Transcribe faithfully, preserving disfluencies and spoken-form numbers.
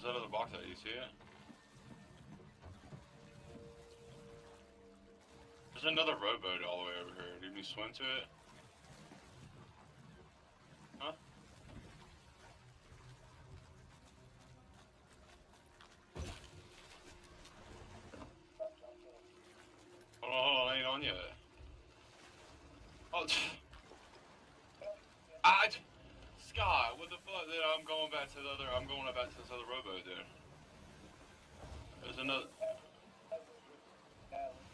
that other box at? You see it? There's another rowboat all the way over here. Did you swim to it? Huh? Hold on, hold on, I ain't on yet. Oh, I, Scott, what the fuck? Dude, I'm going back to the other. I'm going back to this other rowboat, dude. There's another.